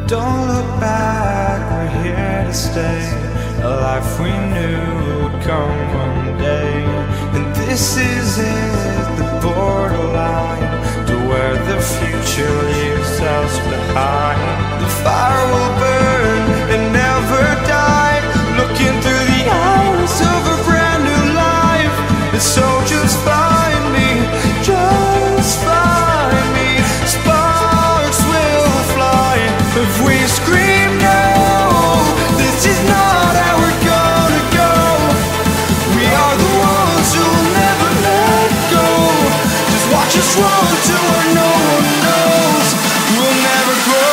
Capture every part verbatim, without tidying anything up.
Don't look back, we're here to stay. A life we knew would come one day. And this is it, the borderline to where the future leaves us behind. The fire will burn and never die, looking through the eyes of a brand new life. And so just find me, just find me. Sparks will fly if we scream no. This is not how we're gonna go. We are the ones who will never let go. Just watch us run to where no one knows. We'll never grow.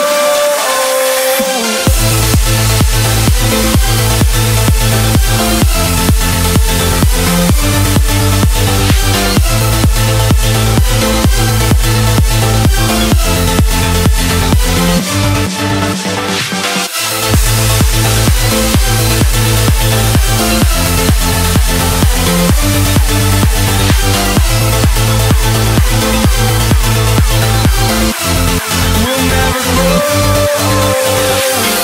We'll never grow.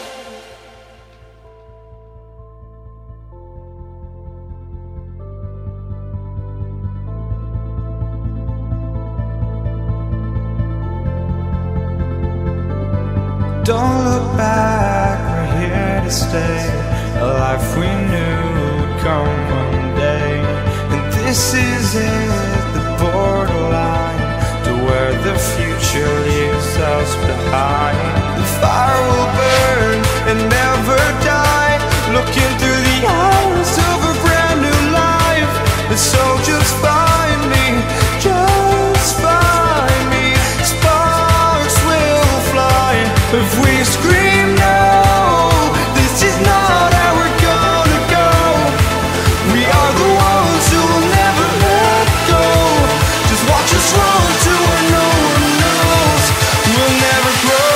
Don't look back, we're here to stay. A life we knew would come one day. And this is it, the borderline to where the future leaves us behind. The fire will burn and never die, looking through the eyes of a brand new life. And so just find me, just find me. Sparks will fly if we scream no. This is not how we're gonna go. We are the ones who will never let go. Just watch us run to where no one knows. We'll never grow.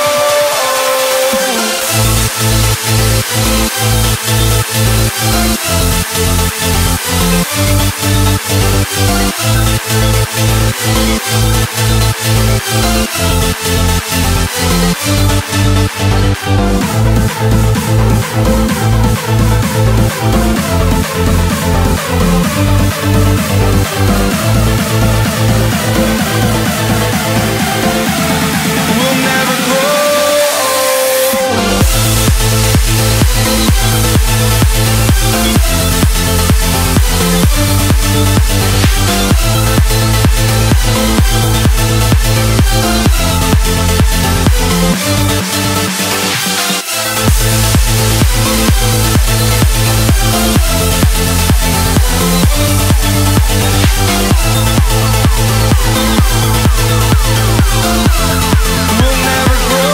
We'll never grow. We'll never grow.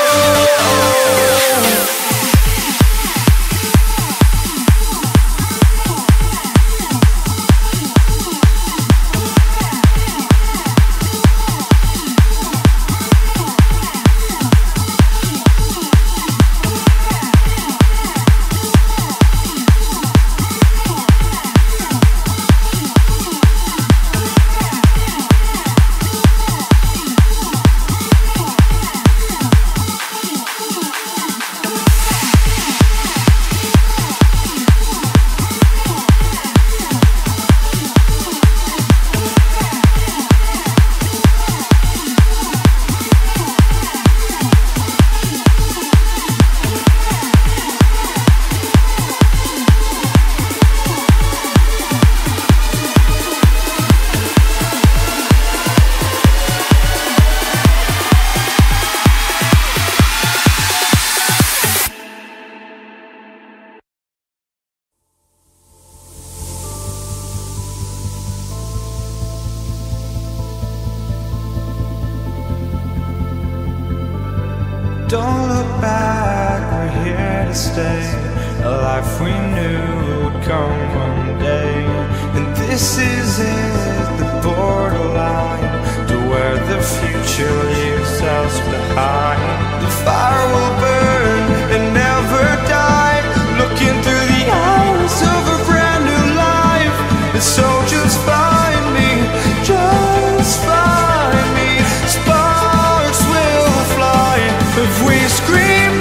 Don't look back, we're here to stay. A life we knew would come one day. And this is it, the borderline to where the future leaves us behind. The fire will burn and never die, looking through the eyes of a brand new life. And so just find me, just find me. Sparks will fly if we scream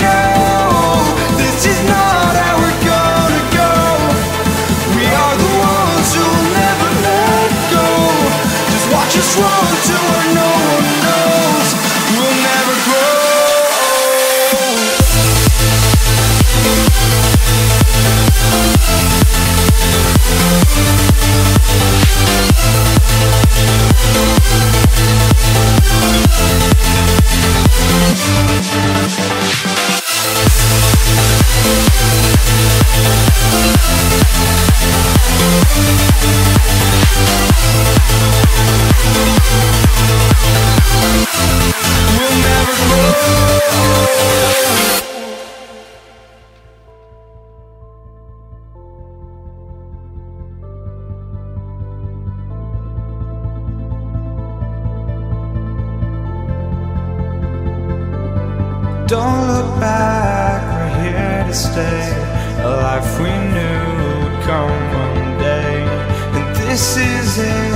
Don't look back, we're here to stay. A life we knew would come one day, and this is it.